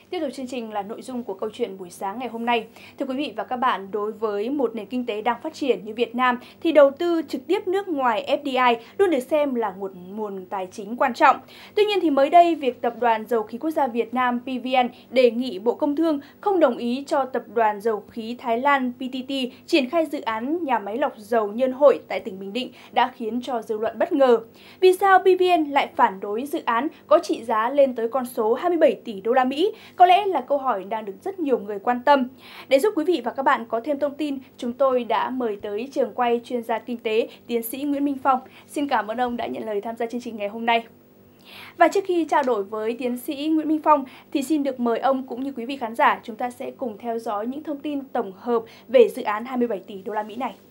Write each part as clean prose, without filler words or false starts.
Tiếp tục chương trình là nội dung của câu chuyện buổi sáng ngày hôm nay. Thưa quý vị và các bạn, đối với một nền kinh tế đang phát triển như Việt Nam thì đầu tư trực tiếp nước ngoài FDI luôn được xem là một nguồn tài chính quan trọng. Tuy nhiên thì mới đây, việc Tập đoàn Dầu khí Quốc gia Việt Nam PVN đề nghị Bộ Công Thương không đồng ý cho Tập đoàn Dầu khí Thái Lan PTT triển khai dự án nhà máy lọc dầu Nhân Hội tại tỉnh Bình Định đã khiến cho dư luận bất ngờ. Vì sao PVN lại phản đối dự án có trị giá lên tới con số 27 tỷ đô la Mỹ? Có lẽ là câu hỏi đang được rất nhiều người quan tâm. Để giúp quý vị và các bạn có thêm thông tin, chúng tôi đã mời tới trường quay chuyên gia kinh tế, tiến sĩ Nguyễn Minh Phong. Xin cảm ơn ông đã nhận lời tham gia chương trình ngày hôm nay. Và trước khi trao đổi với tiến sĩ Nguyễn Minh Phong thì xin được mời ông cũng như quý vị khán giả chúng ta sẽ cùng theo dõi những thông tin tổng hợp về dự án 27 tỷ đô la Mỹ này.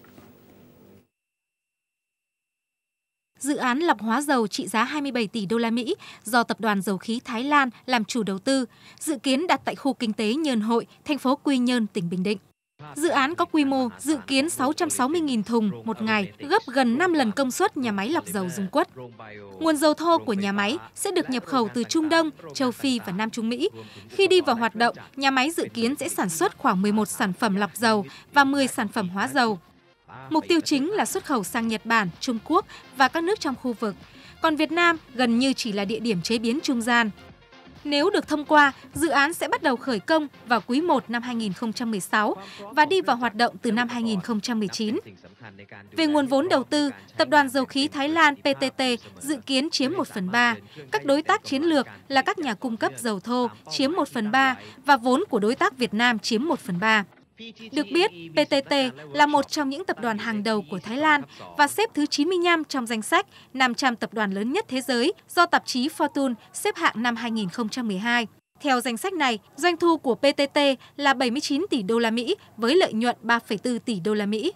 Dự án lọc hóa dầu trị giá 27 tỷ đô la Mỹ do Tập đoàn Dầu khí Thái Lan làm chủ đầu tư, dự kiến đặt tại khu kinh tế Nhơn Hội, thành phố Quy Nhơn, tỉnh Bình Định. Dự án có quy mô dự kiến 660.000 thùng một ngày, gấp gần 5 lần công suất nhà máy lọc dầu Dung Quất. Nguồn dầu thô của nhà máy sẽ được nhập khẩu từ Trung Đông, Châu Phi và Nam Trung Mỹ. Khi đi vào hoạt động, nhà máy dự kiến sẽ sản xuất khoảng 11 sản phẩm lọc dầu và 10 sản phẩm hóa dầu. Mục tiêu chính là xuất khẩu sang Nhật Bản, Trung Quốc và các nước trong khu vực. Còn Việt Nam gần như chỉ là địa điểm chế biến trung gian. Nếu được thông qua, dự án sẽ bắt đầu khởi công vào quý 1 năm 2016 và đi vào hoạt động từ năm 2019. Về nguồn vốn đầu tư, Tập đoàn Dầu khí Thái Lan PTT dự kiến chiếm 1/3, các đối tác chiến lược là các nhà cung cấp dầu thô chiếm 1/3 và vốn của đối tác Việt Nam chiếm 1/3. Được biết, PTT là một trong những tập đoàn hàng đầu của Thái Lan và xếp thứ 95 trong danh sách 500 tập đoàn lớn nhất thế giới do tạp chí Fortune xếp hạng năm 2012. Theo danh sách này, doanh thu của PTT là 79 tỷ đô la Mỹ với lợi nhuận 3,4 tỷ đô la Mỹ.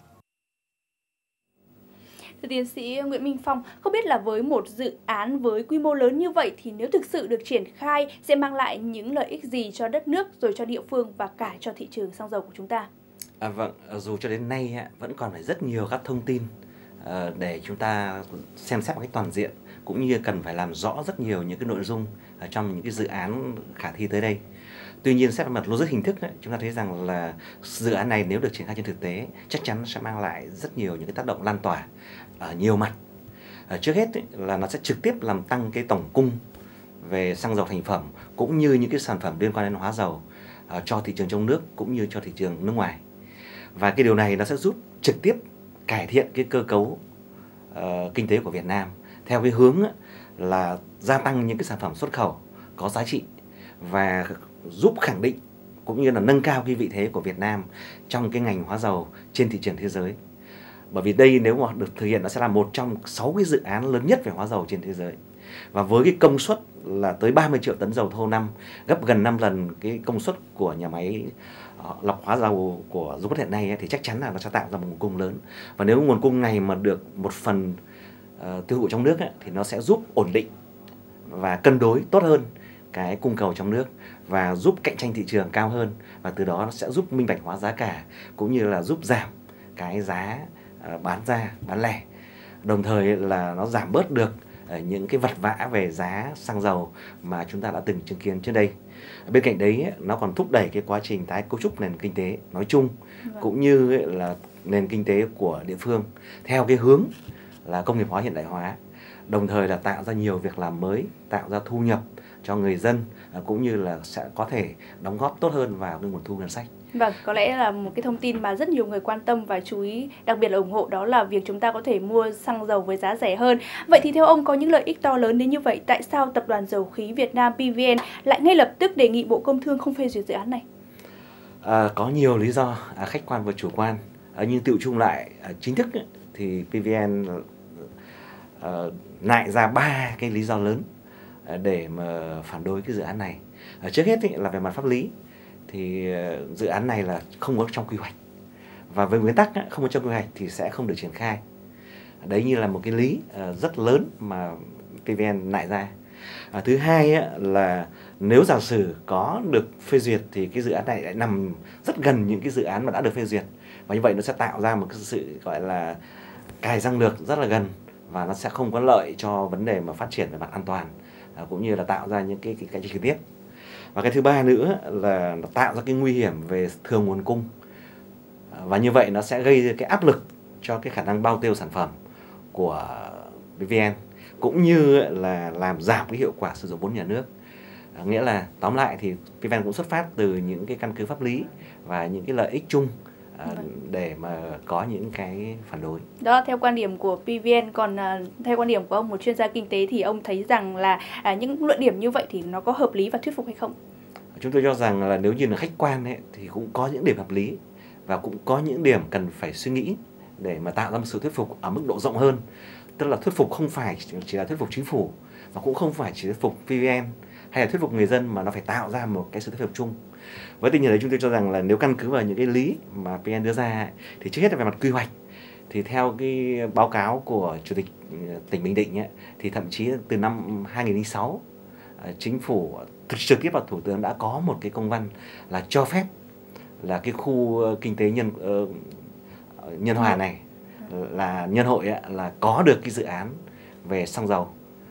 Thưa tiến sĩ Nguyễn Minh Phong, không biết là với một dự án với quy mô lớn như vậy thì nếu thực sự được triển khai sẽ mang lại những lợi ích gì cho đất nước, rồi cho địa phương và cả cho thị trường xăng dầu của chúng ta? Vâng, dù cho đến nay vẫn còn phải rất nhiều các thông tin để chúng ta xem xét một cách toàn diện, cũng như cần phải làm rõ rất nhiều những cái nội dung trong những cái dự án khả thi tới đây. Tuy nhiên, xét về mặt logic hình thức, chúng ta thấy rằng là dự án này nếu được triển khai trên thực tế chắc chắn sẽ mang lại rất nhiều những cái tác động lan tỏa ở nhiều mặt. Trước hết là nó sẽ trực tiếp làm tăng cái tổng cung về xăng dầu thành phẩm cũng như những cái sản phẩm liên quan đến hóa dầu cho thị trường trong nước cũng như cho thị trường nước ngoài. Và cái điều này nó sẽ giúp trực tiếp cải thiện cái cơ cấu kinh tế của Việt Nam theo cái hướng là gia tăng những cái sản phẩm xuất khẩu có giá trị và giúp khẳng định cũng như là nâng cao cái vị thế của Việt Nam trong cái ngành hóa dầu trên thị trường thế giới. Bởi vì đây nếu mà được thực hiện nó sẽ là một trong 6 cái dự án lớn nhất về hóa dầu trên thế giới. Và với cái công suất là tới 30 triệu tấn dầu thô năm, gấp gần 5 lần cái công suất của nhà máy lọc hóa dầu của Dung Quất hiện nay thì chắc chắn là nó sẽ tạo ra một nguồn cung lớn. Và nếu nguồn cung này mà được một phần tiêu thụ trong nước thì nó sẽ giúp ổn định và cân đối tốt hơn cái cung cầu trong nước và giúp cạnh tranh thị trường cao hơn, và từ đó nó sẽ giúp minh bạch hóa giá cả cũng như là giúp giảm cái giá bán ra, bán lẻ. Đồng thời là nó giảm bớt được những cái vật vã về giá xăng dầu mà chúng ta đã từng chứng kiến trước đây. Bên cạnh đấy nó còn thúc đẩy cái quá trình tái cấu trúc nền kinh tế nói chung cũng như là nền kinh tế của địa phương theo cái hướng là công nghiệp hóa, hiện đại hóa, đồng thời là tạo ra nhiều việc làm mới, tạo ra thu nhập cho người dân cũng như là sẽ có thể đóng góp tốt hơn vào cái nguồn thu ngân sách. Vâng, có lẽ là một cái thông tin mà rất nhiều người quan tâm và chú ý, đặc biệt là ủng hộ, đó là việc chúng ta có thể mua xăng dầu với giá rẻ hơn. Vậy thì theo ông, có những lợi ích to lớn đến như vậy, tại sao Tập đoàn Dầu khí Việt Nam PVN lại ngay lập tức đề nghị Bộ Công Thương không phê duyệt dự án này? Có nhiều lý do khách quan và chủ quan, nhưng tựu chung lại chính thức thì PVN nại ra 3 cái lý do lớn để mà phản đối cái dự án này. Trước hết là về mặt pháp lý thì dự án này là không có trong quy hoạch, và với nguyên tắc không có trong quy hoạch thì sẽ không được triển khai. Đấy như là một cái lý rất lớn mà PVN nại ra. Thứ hai là nếu giả sử có được phê duyệt thì cái dự án này lại nằm rất gần những cái dự án mà đã được phê duyệt, và như vậy nó sẽ tạo ra một cái sự gọi là cài răng lược rất là gần, và nó sẽ không có lợi cho vấn đề mà phát triển về mặt an toàn cũng như là tạo ra những cái cạnh tranh trực tiếp. Và cái thứ ba nữa là nó tạo ra cái nguy hiểm về thừa nguồn cung. Và như vậy nó sẽ gây cái áp lực cho cái khả năng bao tiêu sản phẩm của PVN, cũng như là làm giảm cái hiệu quả sử dụng vốn nhà nước. Nghĩa là tóm lại thì PVN cũng xuất phát từ những cái căn cứ pháp lý và những cái lợi ích chung để mà có những cái phản đối. Đó, theo quan điểm của PVN, còn theo quan điểm của ông, một chuyên gia kinh tế, thì ông thấy rằng là những luận điểm như vậy thì nó có hợp lý và thuyết phục hay không? Chúng tôi cho rằng là nếu như là khách quan ấy, thì cũng có những điểm hợp lý và cũng có những điểm cần phải suy nghĩ để mà tạo ra một sự thuyết phục ở mức độ rộng hơn. Tức là thuyết phục không phải chỉ là thuyết phục chính phủ, và cũng không phải chỉ thuyết phục PVN hay là thuyết phục người dân, mà nó phải tạo ra một cái sự thuyết phục chung. Với tình hình đấy, chúng tôi cho rằng là nếu căn cứ vào những cái lý mà PVN đưa ra thì trước hết là về mặt quy hoạch, thì theo cái báo cáo của Chủ tịch tỉnh Bình Định ấy, thì thậm chí từ năm 2006 chính phủ trực tiếp và Thủ tướng đã có một cái công văn là cho phép là cái khu kinh tế Nhân Hòa này, là Nhân Hội ấy, là có được cái dự án về xăng dầu.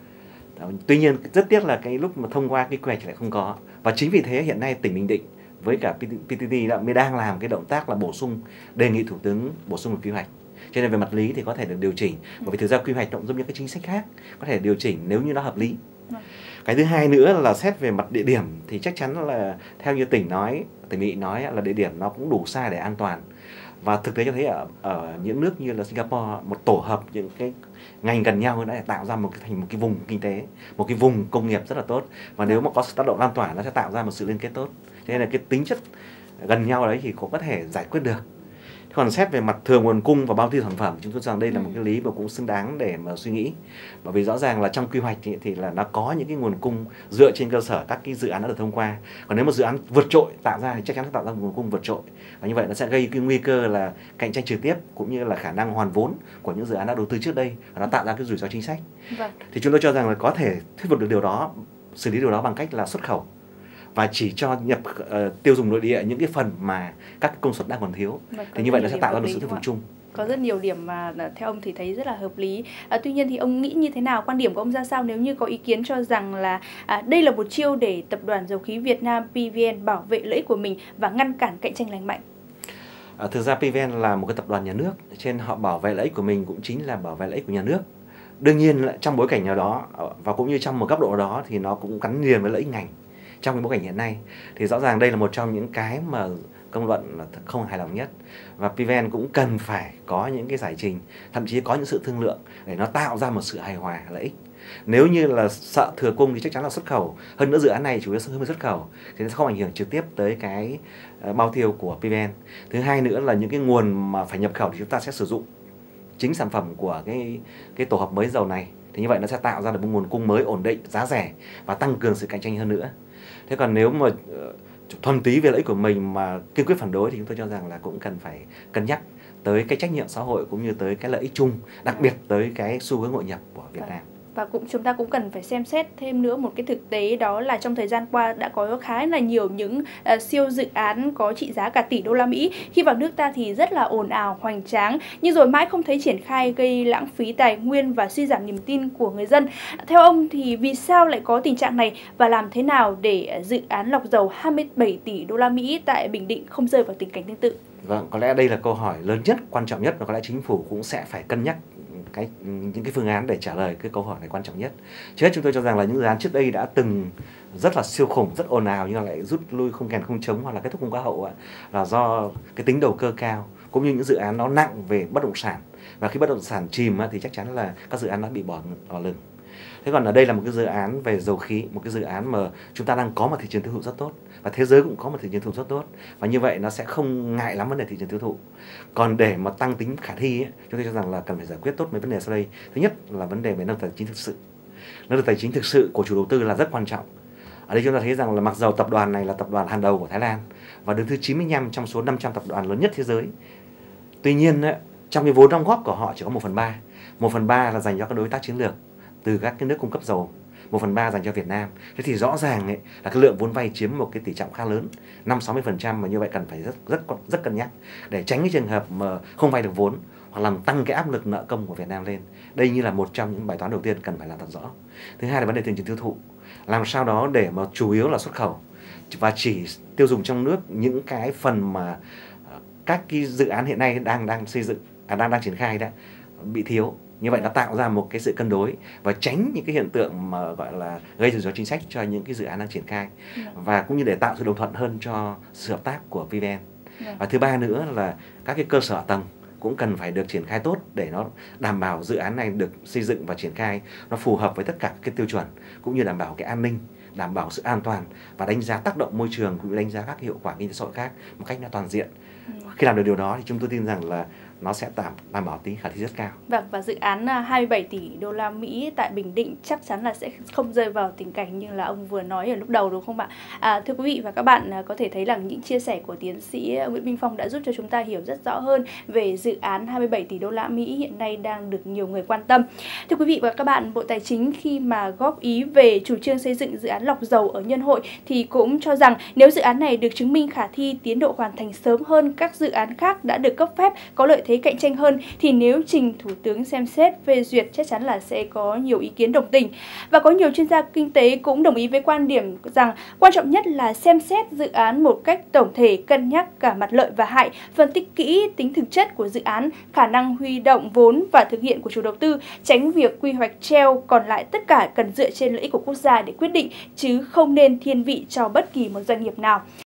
Tuy nhiên rất tiếc là cái lúc mà thông qua cái quy hoạch lại không có. Và chính vì thế hiện nay tỉnh Bình Định với cả PTT mới đang làm cái động tác là bổ sung, đề nghị Thủ tướng bổ sung một quy hoạch. Cho nên về mặt lý thì có thể được điều chỉnh, bởi vì thực ra quy hoạch cũng giống như các chính sách khác, có thể điều chỉnh nếu như nó hợp lý. Cái thứ hai nữa là xét về mặt địa điểm thì chắc chắn là theo như tỉnh Bình Định nói là địa điểm nó cũng đủ xa để an toàn. Và thực tế cho thấy ở những nước như là Singapore, một tổ hợp những cái ngành gần nhau đã tạo ra thành một cái vùng kinh tế, một cái vùng công nghiệp rất là tốt. Và nếu mà có sự tác động lan tỏa, nó sẽ tạo ra một sự liên kết tốt. Thế nên là cái tính chất gần nhau đấy thì cũng có thể giải quyết được. Còn xét về mặt thừa nguồn cung và bao tiêu sản phẩm, chúng tôi cho rằng đây là một cái lý mà cũng xứng đáng để mà suy nghĩ. Bởi vì rõ ràng là trong quy hoạch thì là nó có những cái nguồn cung dựa trên cơ sở các cái dự án đã được thông qua. Còn nếu một dự án vượt trội tạo ra thì chắc chắn sẽ tạo ra một nguồn cung vượt trội. Và như vậy nó sẽ gây cái nguy cơ là cạnh tranh trực tiếp, cũng như là khả năng hoàn vốn của những dự án đã đầu tư trước đây, và nó tạo ra cái rủi ro chính sách. Thì chúng tôi cho rằng là có thể thuyết phục được điều đó, xử lý điều đó bằng cách là xuất khẩu và chỉ cho nhập tiêu dùng nội địa những cái phần mà các công suất đang còn thiếu. Thì như vậy nó sẽ tạo ra một sự thuyết phục chung. Có rất nhiều điểm mà theo ông thì thấy rất là hợp lý. Tuy nhiên thì ông nghĩ như thế nào, quan điểm của ông ra sao nếu như có ý kiến cho rằng là đây là một chiêu để Tập đoàn Dầu khí Việt Nam PVN bảo vệ lợi ích của mình và ngăn cản cạnh tranh lành mạnh? Thực ra PVN là một cái tập đoàn nhà nước, trên họ bảo vệ lợi ích của mình cũng chính là bảo vệ lợi ích của nhà nước. Đương nhiên trong bối cảnh nào đó và cũng như trong một cấp độ đó thì nó cũng gắn liền với lợi ích ngành. Trong cái bối cảnh hiện nay thì rõ ràng đây là một trong những cái mà công luận là không hài lòng nhất, và PVN cũng cần phải có những cái giải trình, thậm chí có những sự thương lượng để nó tạo ra một sự hài hòa lợi ích. Nếu như là sợ thừa cung thì chắc chắn là xuất khẩu, hơn nữa dự án này chủ yếu hướng về xuất khẩu thì nó sẽ không ảnh hưởng trực tiếp tới cái bao tiêu của PVN. Thứ hai nữa là những cái nguồn mà phải nhập khẩu thì chúng ta sẽ sử dụng chính sản phẩm của cái tổ hợp mới dầu này, thì như vậy nó sẽ tạo ra được một nguồn cung mới ổn định, giá rẻ và tăng cường sự cạnh tranh hơn nữa. Thế còn nếu mà thuần túy về lợi ích của mình mà kiên quyết phản đối thì chúng tôi cho rằng là cũng cần phải cân nhắc tới cái trách nhiệm xã hội cũng như tới cái lợi ích chung, đặc biệt tới cái xu hướng hội nhập của Việt Nam. Và chúng ta cũng cần phải xem xét thêm nữa một cái thực tế, đó là trong thời gian qua đã có khá là nhiều những siêu dự án có trị giá cả tỷ đô la Mỹ khi vào nước ta thì rất là ồn ào, hoành tráng, nhưng rồi mãi không thấy triển khai, gây lãng phí tài nguyên và suy giảm niềm tin của người dân. Theo ông thì vì sao lại có tình trạng này, và làm thế nào để dự án lọc dầu 27 tỷ đô la Mỹ tại Bình Định không rơi vào tình cảnh tương tự? Vâng, có lẽ đây là câu hỏi lớn nhất, quan trọng nhất, và có lẽ chính phủ cũng sẽ phải cân nhắc những cái phương án để trả lời cái câu hỏi này quan trọng nhất. Trước hết chúng tôi cho rằng là những dự án trước đây đã từng rất là siêu khủng, rất ồn ào nhưng lại rút lui không kèn không trống hoặc là kết thúc không có hậu là do cái tính đầu cơ cao, cũng như những dự án nó nặng về bất động sản, và khi bất động sản chìm thì chắc chắn là các dự án đã bị bỏ lửng. Thế còn ở đây là một cái dự án về dầu khí, một cái dự án mà chúng ta đang có một thị trường tiêu thụ rất tốt, và thế giới cũng có một thị trường tiêu thụ rất tốt, và như vậy nó sẽ không ngại lắm vấn đề thị trường tiêu thụ. Còn để mà tăng tính khả thi chúng tôi cho rằng là cần phải giải quyết tốt mấy vấn đề sau đây. Thứ nhất là vấn đề về năng lực tài chính thực sự. Năng lực tài chính thực sự của chủ đầu tư là rất quan trọng. Ở đây chúng ta thấy rằng là mặc dầu tập đoàn này là tập đoàn hàng đầu của Thái Lan và đứng thứ 95 trong số 500 tập đoàn lớn nhất thế giới. Tuy nhiên trong cái vốn đóng góp của họ chỉ có 1/3. 1/3 là dành cho các đối tác chiến lược từ các cái nước cung cấp dầu, 1/3 dành cho Việt Nam. Thế thì rõ ràng là cái lượng vốn vay chiếm một cái tỷ trọng khá lớn, 50-60%, mà như vậy cần phải rất cân nhắc để tránh cái trường hợp mà không vay được vốn hoặc làm tăng cái áp lực nợ công của Việt Nam lên. Đây như là một trong những bài toán đầu tiên cần phải làm thật rõ. Thứ hai là vấn đề thị trường tiêu thụ, làm sao đó để mà chủ yếu là xuất khẩu và chỉ tiêu dùng trong nước những cái phần mà các cái dự án hiện nay đang xây dựng, đang triển khai đã bị thiếu. Như vậy nó tạo ra một cái sự cân đối và tránh những cái hiện tượng mà gọi là gây rủi ro chính sách cho những cái dự án đang triển khai, và cũng như để tạo sự đồng thuận hơn cho sự hợp tác của PVN. Và thứ ba nữa là các cái cơ sở tầng cũng cần phải được triển khai tốt để nó đảm bảo dự án này được xây dựng và triển khai nó phù hợp với tất cả các tiêu chuẩn, cũng như đảm bảo cái an ninh, đảm bảo sự an toàn và đánh giá tác động môi trường, cũng như đánh giá các hiệu quả kinh tế xã hội khác một cách nó toàn diện. Khi làm được điều đó thì chúng tôi tin rằng là nó sẽ đảm bảo tính khả thi rất cao. Vâng, và dự án 27 tỷ đô la Mỹ tại Bình Định chắc chắn là sẽ không rơi vào tình cảnh như là ông vừa nói ở lúc đầu, đúng không ạ? Thưa quý vị và các bạn, có thể thấy rằng những chia sẻ của tiến sĩ Nguyễn Minh Phong đã giúp cho chúng ta hiểu rất rõ hơn về dự án 27 tỷ đô la Mỹ hiện nay đang được nhiều người quan tâm. Thưa quý vị và các bạn, Bộ Tài chính khi mà góp ý về chủ trương xây dựng dự án lọc dầu ở Nhân Hội thì cũng cho rằng nếu dự án này được chứng minh khả thi, tiến độ hoàn thành sớm hơn các dự án khác đã được cấp phép, có lợi thế cạnh tranh hơn, thì nếu trình Thủ tướng xem xét phê duyệt chắc chắn là sẽ có nhiều ý kiến đồng tình. Và có nhiều chuyên gia kinh tế cũng đồng ý với quan điểm rằng quan trọng nhất là xem xét dự án một cách tổng thể, cân nhắc cả mặt lợi và hại, phân tích kỹ tính thực chất của dự án, khả năng huy động vốn và thực hiện của chủ đầu tư, tránh việc quy hoạch treo, còn lại tất cả cần dựa trên lợi ích của quốc gia để quyết định, chứ không nên thiên vị cho bất kỳ một doanh nghiệp nào.